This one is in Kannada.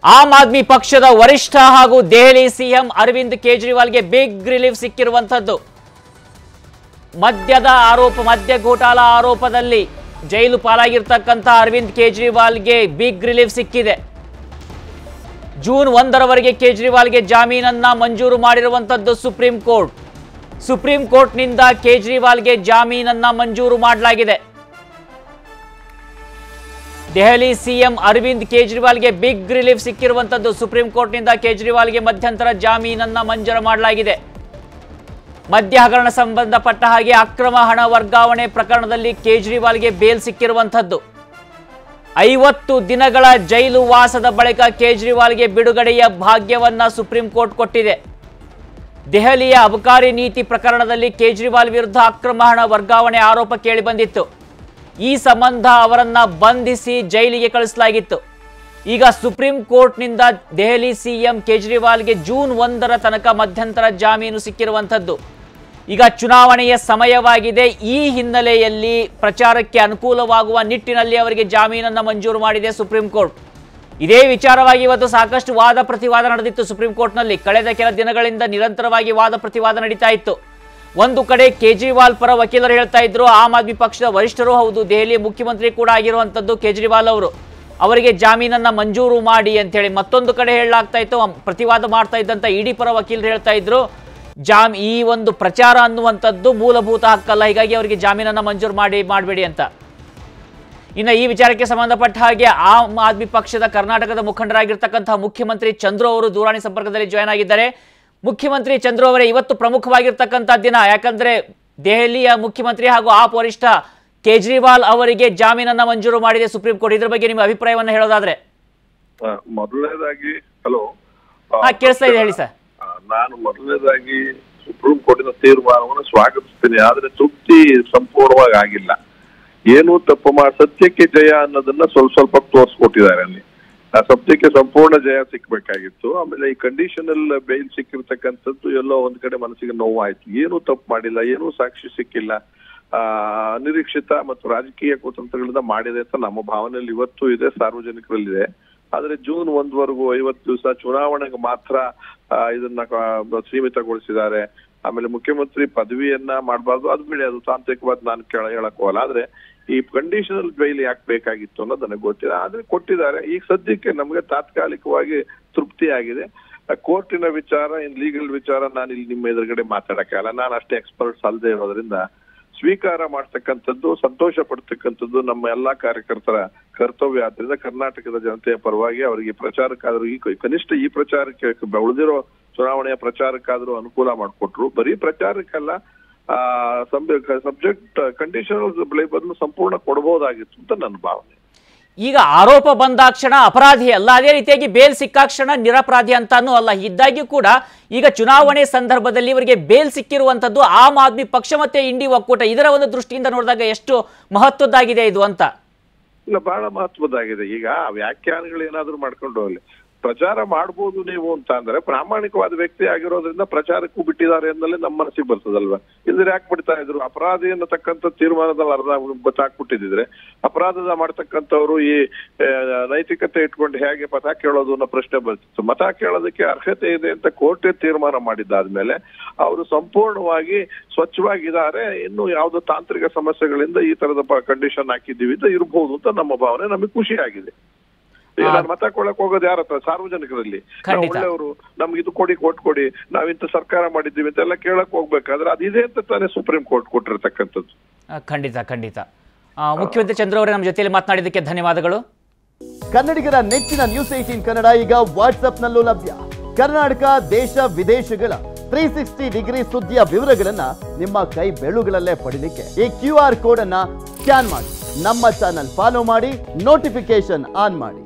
ಆಮ್ ಆದ್ಮಿ ಪಕ್ಷದ ವರಿಷ್ಠ ಹಾಗೂ ದೆಹಲಿ ಸಿಎಂ ಅರವಿಂದ್ ಕೇಜ್ರಿವಾಲ್ಗೆ ಬಿಗ್ ರಿಲೀಫ್ ಸಿಕ್ಕಿರುವಂತದ್ದು. ಮದ್ಯ ಘೋಟಾಲ ಆರೋಪದಲ್ಲಿ ಜೈಲು ಪಾಲಾಗಿರ್ತಕ್ಕಂಥ ಅರವಿಂದ್ ಕೇಜ್ರಿವಾಲ್ಗೆ ಬಿಗ್ ರಿಲೀಫ್ ಸಿಕ್ಕಿದೆ. ಜೂನ್ 1ರವರೆಗೆ ಕೇಜ್ರಿವಾಲ್ಗೆ ಜಾಮೀನನ್ನ ಮಂಜೂರು ಮಾಡಿರುವಂತದ್ದು ಸುಪ್ರೀಂ ಕೋರ್ಟ್ನಿಂದ ಕೇಜ್ರಿವಾಲ್ಗೆ ಜಾಮೀನನ್ನ ಮಂಜೂರು ಮಾಡಲಾಗಿದೆ. ದೆಹಲಿ ಸಿಎಂ ಅರವಿಂದ್ ಕೇಜ್ರಿವಾಲ್ಗೆ ಬಿಗ್ ರಿಲೀಫ್ ಸಿಕ್ಕಿರುವಂತದ್ದು. ಸುಪ್ರೀಂ ಕೋರ್ಟ್ನಿಂದ ಕೇಜ್ರಿವಾಲ್ಗೆ ಮಧ್ಯಂತರ ಜಾಮೀನನ್ನ ಮಂಜೂರು ಮಾಡಲಾಗಿದೆ. ಮದ್ಯ ಹಗರಣ ಸಂಬಂಧಪಟ್ಟ ಹಾಗೆ ಅಕ್ರಮ ಹಣ ವರ್ಗಾವಣೆ ಪ್ರಕರಣದಲ್ಲಿ ಕೇಜ್ರಿವಾಲ್ಗೆ ಬೇಲ್ ಸಿಕ್ಕಿರುವಂತದ್ದು. 50 ದಿನಗಳ ಜೈಲು ವಾಸದ ಬಳಿಕ ಕೇಜ್ರಿವಾಲ್ಗೆ ಬಿಡುಗಡೆಯ ಭಾಗ್ಯವನ್ನ ಸುಪ್ರೀಂ ಕೋರ್ಟ್ ಕೊಟ್ಟಿದೆ. ದೆಹಲಿಯ ಅಬಕಾರಿ ನೀತಿ ಪ್ರಕರಣದಲ್ಲಿ ಕೇಜ್ರಿವಾಲ್ ವಿರುದ್ಧ ಅಕ್ರಮ ಹಣ ವರ್ಗಾವಣೆ ಆರೋಪ ಕೇಳಿಬಂದಿತ್ತು. ಈ ಸಂಬಂಧ ಅವರನ್ನ ಬಂಧಿಸಿ ಜೈಲಿಗೆ ಕಳಿಸಲಾಗಿತ್ತು. ಈಗ ಸುಪ್ರೀಂ ಕೋರ್ಟ್ನಿಂದ ದೆಹಲಿ ಸಿಎಂ ಕೇಜ್ರಿವಾಲ್ಗೆ ಜೂನ್ 1ರ ತನಕ ಮಧ್ಯಂತರ ಜಾಮೀನು ಸಿಕ್ಕಿರುವಂತದ್ದು. ಈಗ ಚುನಾವಣೆಯ ಸಮಯವಾಗಿದೆ. ಈ ಹಿನ್ನೆಲೆಯಲ್ಲಿ ಪ್ರಚಾರಕ್ಕೆ ಅನುಕೂಲವಾಗುವ ನಿಟ್ಟಿನಲ್ಲಿ ಅವರಿಗೆ ಜಾಮೀನನ್ನು ಮಂಜೂರು ಮಾಡಿದೆ ಸುಪ್ರೀಂ ಕೋರ್ಟ್. ಇದೇ ವಿಚಾರವಾಗಿ ಇವತ್ತು ಸಾಕಷ್ಟು ವಾದ ಪ್ರತಿವಾದ ನಡೆದಿತ್ತು ಸುಪ್ರೀಂ ಕೋರ್ಟ್ನಲ್ಲಿ. ಕಳೆದ ಕೆಲ ದಿನಗಳಿಂದ ನಿರಂತರವಾಗಿ ವಾದ ಪ್ರತಿವಾದ ನಡೀತಾ ಇತ್ತು. ಒಂದು ಕಡೆ ಕೇಜ್ರಿವಾಲ್ ಪರ ವಕೀಲರು ಹೇಳ್ತಾ ಇದ್ರು, ಆಮ್ ಆದ್ಮಿ ಪಕ್ಷದ ವರಿಷ್ಠರು ಹೌದು, ದೆಹಲಿ ಮುಖ್ಯಮಂತ್ರಿ ಕೂಡ ಆಗಿರುವಂತದ್ದು ಕೇಜ್ರಿವಾಲ್ ಅವರು, ಅವರಿಗೆ ಜಾಮೀನನ್ನ ಮಂಜೂರು ಮಾಡಿ ಅಂತ ಹೇಳಿ. ಮತ್ತೊಂದು ಕಡೆ ಹೇಳಲಾಗ್ತಾ ಇತ್ತು, ಪ್ರತಿವಾದ ಮಾಡ್ತಾ ಇದ್ದಂತ ಇಡಿ ಪರ ವಕೀಲರು ಹೇಳ್ತಾ ಇದ್ರು, ಈ ಒಂದು ಪ್ರಚಾರ ಅನ್ನುವಂಥದ್ದು ಮೂಲಭೂತ ಹಕ್ಕಲ್ಲ, ಹೀಗಾಗಿ ಅವರಿಗೆ ಜಾಮೀನನ್ನ ಮಂಜೂರು ಮಾಡಬೇಡಿ ಅಂತ. ಇನ್ನು ಈ ವಿಚಾರಕ್ಕೆ ಸಂಬಂಧಪಟ್ಟ ಹಾಗೆ ಆಮ್ ಆದ್ಮಿ ಪಕ್ಷದ ಕರ್ನಾಟಕದ ಮುಖಂಡರಾಗಿರ್ತಕ್ಕಂತಹ ಮುಖ್ಯಮಂತ್ರಿ ಚಂದ್ರು ಅವರು ದೂರವಾಣಿ ಸಂಪರ್ಕದಲ್ಲಿ ಜಾಯ್ನ್ ಆಗಿದ್ದಾರೆ. ಮುಖ್ಯಮಂತ್ರಿ ಚಂದ್ರು ಅವರೇ, ಇವತ್ತು ಪ್ರಮುಖವಾಗಿರ್ತಕ್ಕಂಥ ದಿನ, ಯಾಕಂದ್ರೆ ದೆಹಲಿಯ ಮುಖ್ಯಮಂತ್ರಿ ಹಾಗೂ ಆಪ್ ವರಿಷ್ಠ ಕೇಜ್ರಿವಾಲ್ ಅವರಿಗೆ ಜಾಮೀನನ್ನ ಮಂಜೂರು ಮಾಡಿದೆ ಸುಪ್ರೀಂ ಕೋರ್ಟ್. ಇದ್ರ ಬಗ್ಗೆ ನಿಮ್ಮ ಅಭಿಪ್ರಾಯವನ್ನು ಹೇಳೋದಾದ್ರೆ? ಮೊದಲನೇದಾಗಿ ಹಲೋ, ಕೇಳಿಸ್ತಾ ಇದೆ, ಹೇಳಿ ಸರ್. ನಾನು ಮೊದಲನೇದಾಗಿ ಸುಪ್ರೀಂ ಕೋರ್ಟಿನ ತೀರ್ಮಾನವನ್ನು ಸ್ವಾಗತಿಸ್ತೀನಿ. ಆದ್ರೆ ತೃಪ್ತಿ ಸಂಪೂರ್ಣವಾಗಿ ಆಗಿಲ್ಲ. ಏನು ತಪ್ಪು ಸತ್ಯಕ್ಕೆ ಜಯ ಅನ್ನೋದನ್ನ ಸ್ವಲ್ಪ ತೋರಿಸ್ಕೊಟ್ಟಿದ್ದಾರೆ ಅಲ್ಲಿ. ಆ ಸತ್ಯಕ್ಕೆ ಸಂಪೂರ್ಣ ಜಯ ಸಿಕ್ಬೇಕಾಗಿತ್ತು. ಆಮೇಲೆ ಈ ಕಂಡೀಷನಲ್ ಬೇಲ್ ಸಿಕ್ಕಿರ್ತಕ್ಕಂಥದ್ದು ಎಲ್ಲೋ ಒಂದ್ ಕಡೆ ಮನಸ್ಸಿಗೆ ನೋವಾಯ್ತು. ಏನೂ ತಪ್ಪು ಮಾಡಿಲ್ಲ, ಏನೂ ಸಾಕ್ಷಿ ಸಿಕ್ಕಿಲ್ಲ, ಅನಿರೀಕ್ಷಿತ ಮತ್ತು ರಾಜಕೀಯ ಕುತಂತ್ರಗಳಿಂದ ಮಾಡಿದೆ ಅಂತ ನಮ್ಮ ಭಾವನೆಯಲ್ಲಿ ಇವತ್ತು ಇದೆ, ಸಾರ್ವಜನಿಕರಲ್ಲಿದೆ. ಆದ್ರೆ ಜೂನ್ 1ವರೆಗೂ 50 ದಿವಸ ಚುನಾವಣೆಗೆ ಮಾತ್ರ ಇದನ್ನ ಸೀಮಿತಗೊಳಿಸಿದ್ದಾರೆ. ಆಮೇಲೆ ಮುಖ್ಯಮಂತ್ರಿ ಪದವಿಯನ್ನ ಮಾಡಬಾರ್ದು, ಅದು ಬಿಡಿ, ಅದು ತಾಂತ್ರಿಕವಾದ ನಾನು ಹೇಳಕ್ ಹೋಗಲ್ಲ. ಆದ್ರೆ ಈ ಕಂಡೀಷನಲ್ ಬೈಲ್ ಯಾಕೆ ಬೇಕಾಗಿತ್ತು ಅನ್ನೋದು ನನಗೆ ಗೊತ್ತಿಲ್ಲ. ಆದ್ರೆ ಕೊಟ್ಟಿದ್ದಾರೆ. ಈಗ ಸದ್ಯಕ್ಕೆ ನಮ್ಗೆ ತಾತ್ಕಾಲಿಕವಾಗಿ ತೃಪ್ತಿ ಆಗಿದೆ. ಕೋರ್ಟಿನ ವಿಚಾರ, ಲೀಗಲ್ ವಿಚಾರ ನಾನು ಇಲ್ಲಿ ನಿಮ್ಮ ಎದುರುಗಡೆ ಮಾತಾಡಕ್ಕಾಗಲ್ಲ. ನಾನು ಅಷ್ಟೇ ಎಕ್ಸ್ಪರ್ಟ್ಸ್ ಅಲ್ಲದೆ ಇರೋದ್ರಿಂದ ಸ್ವೀಕಾರ ಮಾಡ್ತಕ್ಕಂಥದ್ದು, ಸಂತೋಷ ಪಡ್ತಕ್ಕಂಥದ್ದು ನಮ್ಮ ಎಲ್ಲಾ ಕಾರ್ಯಕರ್ತರ ಕರ್ತವ್ಯ. ಆದ್ರಿಂದ ಕರ್ನಾಟಕದ ಜನತೆಯ ಪರವಾಗಿ ಅವರಿಗೆ ಪ್ರಚಾರಕ್ಕಾದ್ರೂ ಕನಿಷ್ಠ ಈ ಪ್ರಚಾರಕ್ಕೆ ಉಳಿದಿರೋ ಚುನಾವಣೆಯ ಪ್ರಚಾರಕ್ಕಾದ್ರೂ ಅನುಕೂಲ ಮಾಡಿಕೊಟ್ರು. ಬರೀ ಪ್ರಚಾರಕ್ಕೆಲ್ಲ ಸಬ್ಜೆಕ್ಟ್ ಕಂಡೀಷನಲ್ ಬದಲು ಸಂಪೂರ್ಣ ಕೊಡಬಹುದಾಗಿತ್ತು ಅಂತ ನನ್ನ ಭಾವನೆ. ಈಗ ಆರೋಪ ಬಂದಾಕ್ಷಣ ಅಪರಾಧಿ ಅಲ್ಲ, ಅದೇ ರೀತಿಯಾಗಿ ಬೇಲ್ ಸಿಕ್ಕಾಕ್ಷಣ ನಿರಪರಾಧಿ ಅಂತಾನೂ ಅಲ್ಲ. ಇದ್ದಾಗ್ಯೂ ಕೂಡ ಈಗ ಚುನಾವಣೆ ಸಂದರ್ಭದಲ್ಲಿ ಇವರಿಗೆ ಬೇಲ್ ಸಿಕ್ಕಿರುವಂತದ್ದು ಆಮ್ ಆದ್ಮಿ ಪಕ್ಷ ಮತ್ತೆ ಇಂಡಿ ಒಕ್ಕೂಟ, ಇದರ ಒಂದು ದೃಷ್ಟಿಯಿಂದ ನೋಡಿದಾಗ ಎಷ್ಟು ಮಹತ್ವದ್ದಾಗಿದೆ ಇದು ಅಂತ? ಇಲ್ಲ, ಬಹಳ ಮಹತ್ವದ್ದಾಗಿದೆ. ಈಗ ವ್ಯಾಖ್ಯಾನಗಳು ಏನಾದ್ರು ಮಾಡ್ಕೊಂಡು ಹೋಗ್ಲಿ, ಪ್ರಚಾರ ಮಾಡ್ಬೋದು ನೀವು ಅಂತ ಅಂದ್ರೆ ಪ್ರಾಮಾಣಿಕವಾದ ವ್ಯಕ್ತಿ ಆಗಿರೋದ್ರಿಂದ ಪ್ರಚಾರಕ್ಕೂ ಬಿಟ್ಟಿದ್ದಾರೆ ಅನ್ನಲೇ ನಮ್ಮ ಮನಸ್ಸಿಗೆ ಬರ್ತದಲ್ವಾ. ಇದ್ರೆ ಯಾಕೆ ಬಿಡ್ತಾ ಇದ್ರು? ಅಪರಾಧಿ ಅನ್ನತಕ್ಕಂಥ ತೀರ್ಮಾನದಲ್ಲಿ ಅರ್ಧ ಗೊತ್ತಾಗ್ಬಿಟ್ಟಿದ್ರೆ ಅಪರಾಧದ ಮಾಡ್ತಕ್ಕಂಥವ್ರು ಈ ನೈತಿಕತೆ ಇಟ್ಕೊಂಡು ಹೇಗೆ ಮತ ಕೇಳೋದು ಅನ್ನೋ ಪ್ರಶ್ನೆ ಬರ್ತಿತ್ತು. ಮತ ಕೇಳೋದಕ್ಕೆ ಅರ್ಹತೆ ಇದೆ ಅಂತ ಕೋರ್ಟೇ ತೀರ್ಮಾನ ಮಾಡಿದ್ದಾದ್ಮೇಲೆ ಅವರು ಸಂಪೂರ್ಣವಾಗಿ ಸ್ವಚ್ಛವಾಗಿದ್ದಾರೆ. ಇನ್ನು ಯಾವುದೋ ತಾಂತ್ರಿಕ ಸಮಸ್ಯೆಗಳಿಂದ ಈ ತರದ ಕಂಡೀಷನ್ ಹಾಕಿದ್ದೀವಿ ಅಂತ ಇರ್ಬೋದು ಅಂತ ನಮ್ಮ ಭಾವನೆ. ನಮಗೆ ಖುಷಿ ಆಗಿದೆ. ನಾನು ಮತ ಕೊಡಕ್ ಹೋಗೋದು ಯಾರ ಹತ್ರ? ಸಾರ್ವಜನಿಕರಲ್ಲಿ. ಒಳ್ಳೆಯವರು, ನಮ್ಗೆ ಇದು ಕೊಡಿ, ಕೊಟ್ಟು ಕೊಡಿ, ನಾವಿಂತ ಸರ್ಕಾರ ಮಾಡಿದ್ದೀವಿ ಅಂತೆಲ್ಲ ಕೇಳಕ್ ಹೋಗ್ಬೇಕಾದ್ರೆ ಅದಿದೆ ಅಂತ ತಾನೇ ಸುಪ್ರೀಂ ಕೋರ್ಟ್ ಕೊಟ್ಟಿರ್ತಕ್ಕಂಥದ್ದು. ಖಂಡಿತ. ಮುಖ್ಯಮಂತ್ರಿ ಚಂದ್ರ ಅವರೇ ನಮ್ಮ ಜೊತೆಯಲ್ಲಿ ಮಾತನಾಡಿದ್ದಕ್ಕೆ ಧನ್ಯವಾದಗಳು. ಕನ್ನಡಿಗರ ನೆಚ್ಚಿನ ನ್ಯೂಸ್ 18 ಕನ್ನಡ ಈಗ ವಾಟ್ಸ್ಆಪ್ ನಲ್ಲೂ ಲಭ್ಯ. ಕರ್ನಾಟಕ, ದೇಶ ವಿದೇಶಗಳ 360 ಡಿಗ್ರಿ ಸುದ್ದಿಯ ವಿವರಗಳನ್ನ ನಿಮ್ಮ ಕೈ ಬೆರಳುಗಳಲ್ಲೇ ಪಡಿಲಿಕ್ಕೆ ಈ QR ಕೋಡ್ ಅನ್ನ ಸ್ಕ್ಯಾನ್ ಮಾಡಿ, ನಮ್ಮ ಚಾನಲ್ ಫಾಲೋ ಮಾಡಿ, ನೋಟಿಫಿಕೇಶನ್ ಆನ್ ಮಾಡಿ.